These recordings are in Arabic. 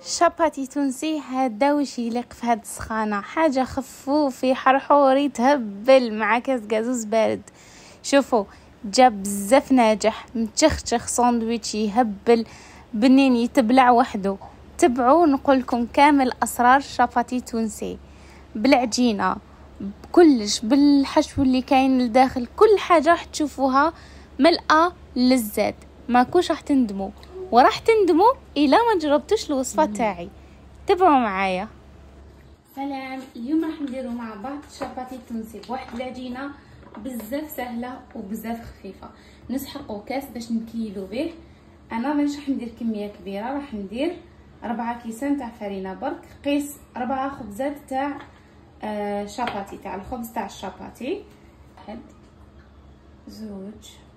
شاباتي تونسي هذا وش يليق في هاد السخانة، حاجة خفوفي حرحوري تهبل مع كاس قازوز بارد. شوفوا جاب بزاف ناجح، متشخشخ ساندويتش يهبل بنين يتبلع وحده. تبعوا نقولكم كامل اسرار شاباتي تونسي بالعجينة بكلش بالحشو اللي كاين لداخل، كل حاجة راح تشوفوها ملأة للزاد، ماكوش راح تندموا وراح تندموا إلا ما جربتوش الوصفة تاعي. تابعوا معايا. سلام، اليوم راح نديروا مع بعض شاباتي تونسي بواحد العجينه بزاف سهله وبزاف خفيفه. نسحقوا كاس باش نكيلو به. انا مانيش راح ندير كميه كبيره، راح ندير 4 كيسان تاع فرينه برك. قيس 4 خبزات تاع شاباتي، تاع الخبز تاع الشاباتي. 1 2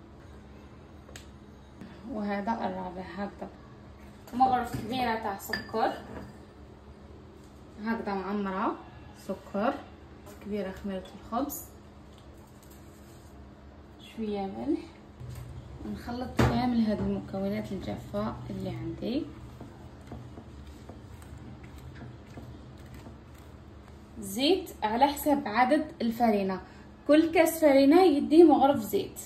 وهذا الرابع. هكذا مغرف كبيرة تاع سكر، هكذا معمرة سكر كبيرة، خميرة الخبز، شوية ملح. نخلط كامل هذه المكونات الجافة اللي عندي. زيت على حسب عدد الفرينة، كل كاس فرينة يدي مغرف زيت.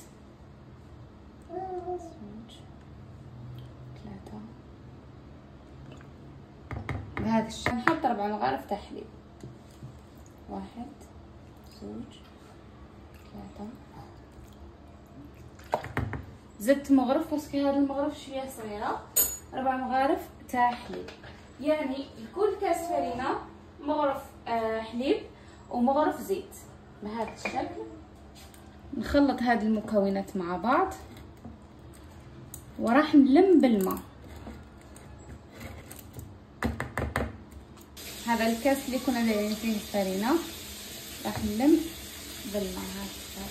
بهذا الشكل. نحط 4 مغارف تاع حليب. 1 2 3. زدت مغرف باسكو هذا المغرف شويه صغيره. 4 مغارف تاع حليب، يعني لكل كاس فرينه مغرف حليب ومغرف زيت. بهذا الشكل نخلط هذه المكونات مع بعض وراح نلم بالماء. هذا الكاس اللي كنا دايرين فيه الفرينه راح نلم بالماء هكذا.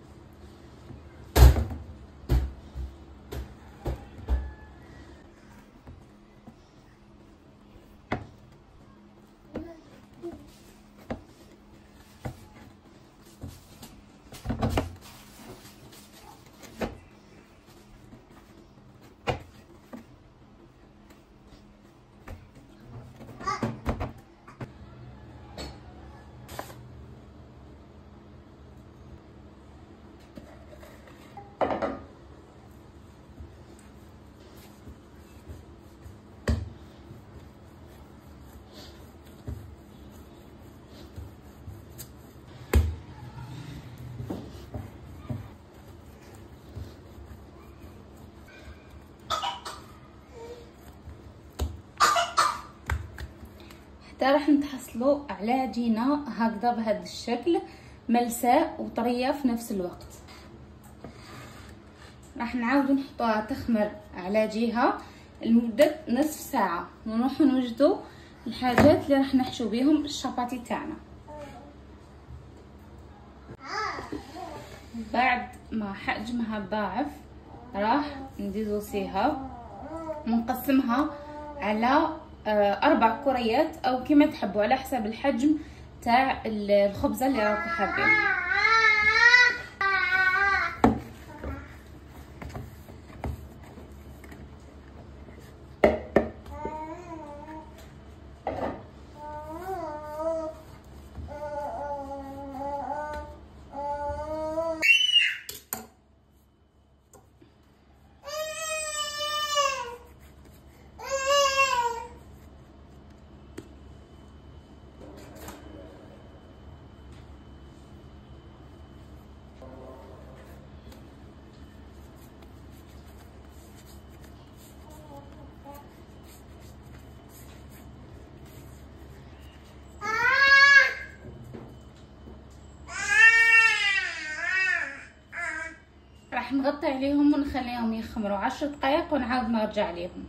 راح نتحصلوا على عجينه هكذا بهذا الشكل، ملساء وطريه في نفس الوقت. راح نعاودوا نحطوها تخمر على جهه لمده نصف ساعه، ونروحوا نوجدوا الحاجات اللي راح نحشو بهم الشاباتي تاعنا. بعد ما حجمها ضاعف راح ندوسيها ونقسمها على 4 كريات او كما تحبوا على حسب الحجم تاع الخبزه اللي راكم حابين. راح نغطي عليهم ونخليهم يخمروا 10 دقائق ونعاود نرجع ليهم.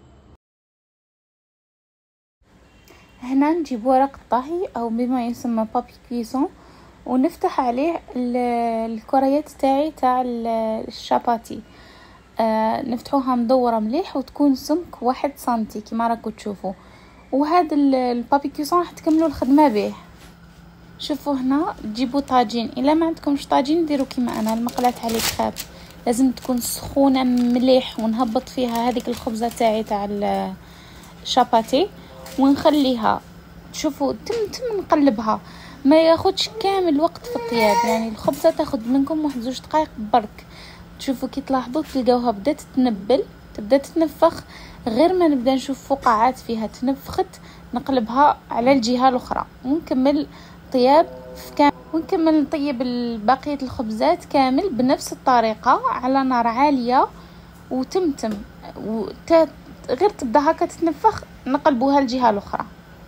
هنا نجيب ورق الطهي او بما يسمى بابي كويسون ونفتح عليه الكريات تاع الشاباتي. نفتحوها مدوره مليح وتكون سمك 1 سنتي كما راكم تشوفوا. وهذا البابي كويسون راح تكملوا الخدمه به. شوفوا هنا تجيبوا طاجين، الا ما عندكمش طاجين ديروا كيما انا المقله تاع الكخاب، لازم تكون سخونه مليح ونهبط فيها هذيك الخبزه تاعي تاع شاباتي ونخليها. شوفوا تم نقلبها، ما ياخدش كامل وقت في الطياب، يعني الخبزه تاخد منكم 1-2 دقائق برك. تشوفوا كي تلاحظوا تلقاوها بدات تنبل، تبدا تتنفخ. غير ما نبدا نشوف فقاعات فيها تنفخت، نقلبها على الجهه الاخرى ونكمل طياب ونكمل نطيب بقيه الخبزات كامل بنفس الطريقه على نار عاليه. وتمتم غير تبدا هكا تتنفخ، نقلبوها الجهه الاخرى.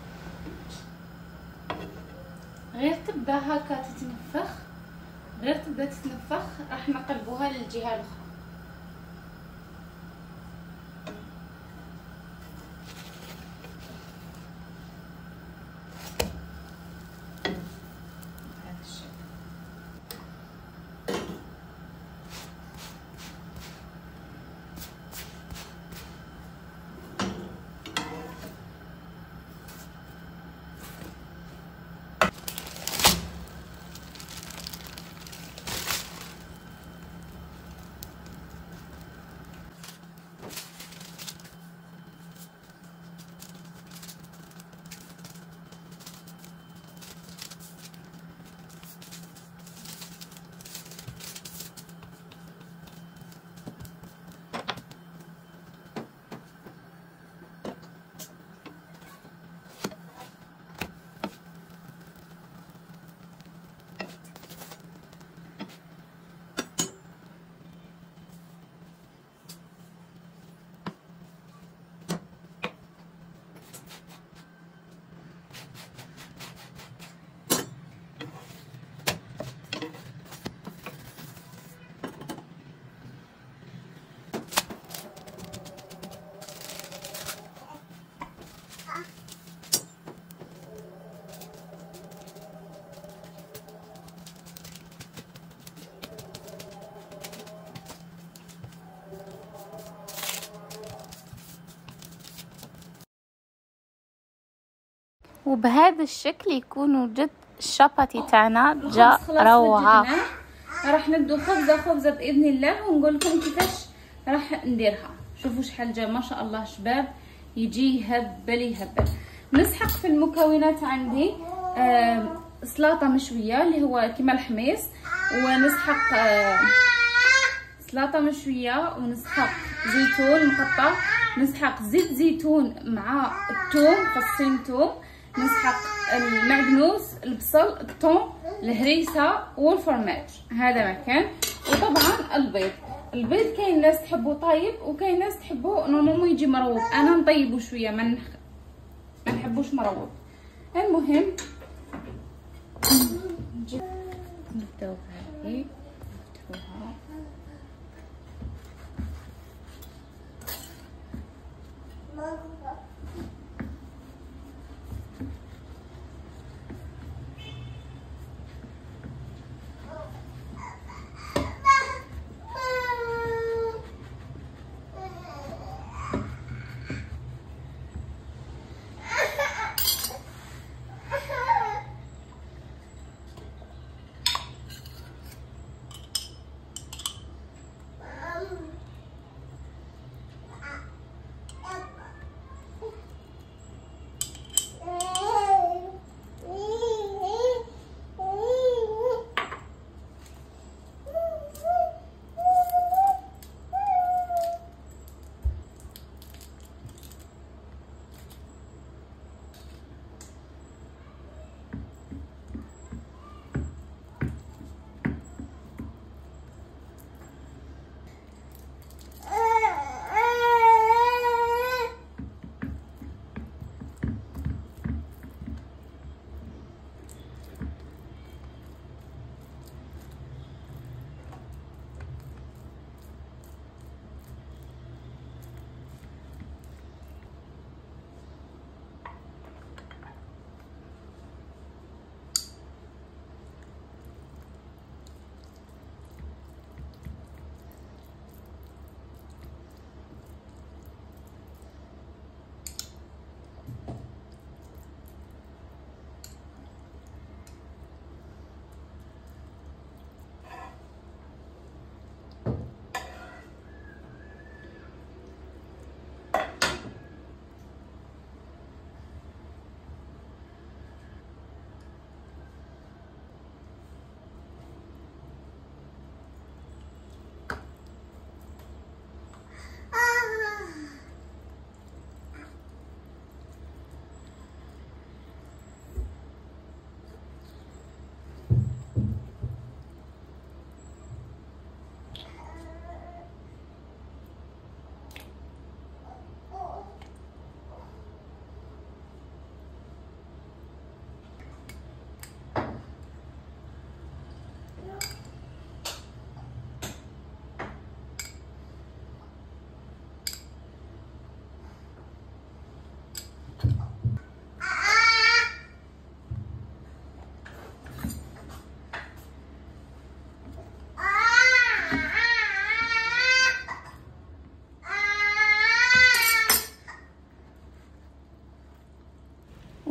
غير تبدا هكا تتنفخ، راح نقلبوها للجهه الاخرى. وبهذا الشكل يكون جد الشاباتي تاعنا جا روعه. راح ندو خبزه باذن الله ونقول لكم كيفاش راح نديرها. شوفوا شحال جا ما شاء الله شباب، يجي يهبل. نسحق في المكونات عندي سلطه مشويه اللي هو كيما الحميص، ونسحق سلطه مشويه، ونسحق زيتون مقطع، نسحق زيت زيتون مع الثوم، فصين ثوم، نسحق المعدنوس، البصل، الثوم، الهريسه والفرماج. هذا ما كان. وطبعا البيض كاين ناس تحبه طايب وكاين ناس تحبه نورمالمون يجي مروب. انا نطيبه شويه، ما نحبوش مروب. المهم نبداو بهذه، نفتحوها.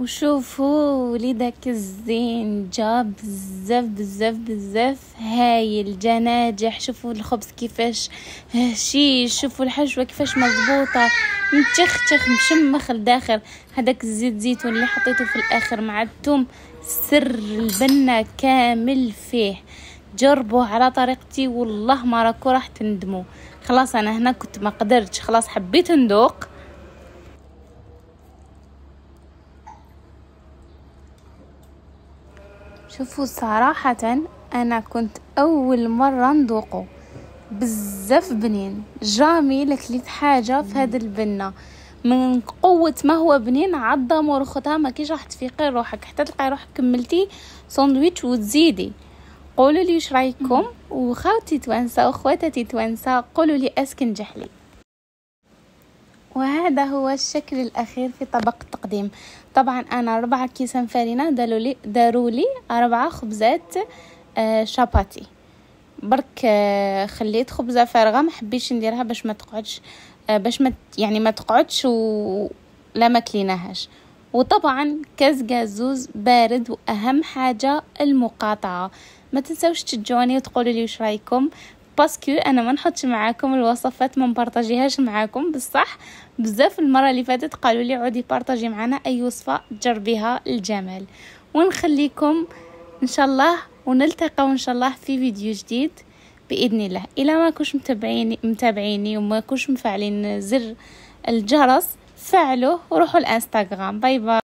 وشوفوا وليدك الزين جاب بزاف بزاف بزاف هايل جا ناجح. شوفوا الخبز كيفاش هشيش، شوفوا الحشوه كيفاش مضبوطه متشخشخ مشمخ لداخل. هذاك الزيت زيتون اللي حطيته في الاخر مع الثوم سر البنه كامل فيه. جربوه على طريقتي والله ما راكو راح تندموا. خلاص انا هنا كنت ما قدرتش، خلاص حبيت ندوق. شوفوا صراحة أنا كنت أول مرة نذوقه بزاف بنين. جامي لكليت حاجة في هذا البنة من قوة ما هو بنين عضة مرخطها ما كيش راح تفيقي روحك حتى تلقاي روحك كملتي ساندويتش وتزيدي. قولوا لي وش رايكم، وخاوتي توانسة وخواتاتي توانسة قولوا لي اسكن جحلي. وهذا هو الشكل الأخير في طبق التقديم. طبعا أنا 4 كيسان فرينة داروا لي 4 خبزات شاباتي. برك خليت خبزة فارغة ما حبيتش نديرها باش ما تقعدش ما تقعدش ولا ما كليناهاش. وطبعا كاس جازوز بارد، واهم حاجة المقاطعة. ما تنسوش تشجعوني وتقولوا لي وش رايكم، باسكو انا ما نحطش معاكم الوصفات ما نبارطاجيهاش معاكم. بصح بزاف المره اللي فاتت قالوا لي عودي بارطاجي معنا اي وصفه تجربيها الجمال. ونخليكم ان شاء الله ونلتقى ان شاء الله في فيديو جديد باذن الله. الى ما كنتش متابعيني وما كنتش مفعلين زر الجرس فعلوه وروحوا الانستغرام. باي باي.